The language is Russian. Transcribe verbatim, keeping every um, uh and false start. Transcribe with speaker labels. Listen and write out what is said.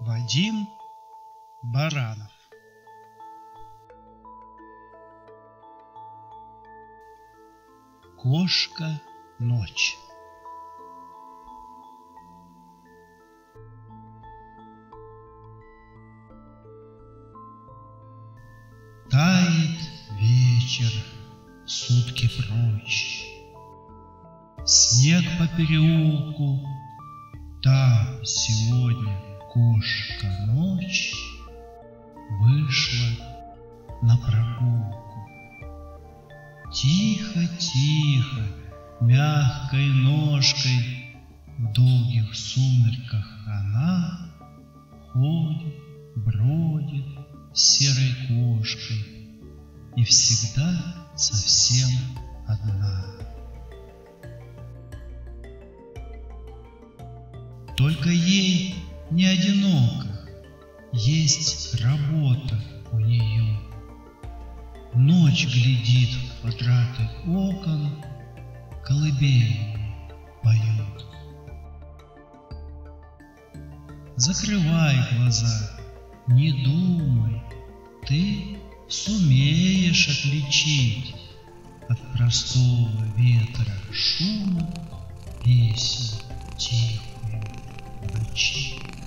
Speaker 1: Вадим Баранов. Кошка-ночь. Тает вечер, сутки прочь, снег по переулку, там сегодня кошка-ночь вышла на прогулку. Тихо-тихо, мягкой ножкой в долгих сумерках она ходит, бродит серой кошкой и всегда совсем одна. Только ей не одиноко, есть работа у нее. Ночь глядит в квадраты окон, колыбельную поёт. Закрывай глаза, не думай, ты сумеешь отличить от простого ветра шума песню тихую в ночи.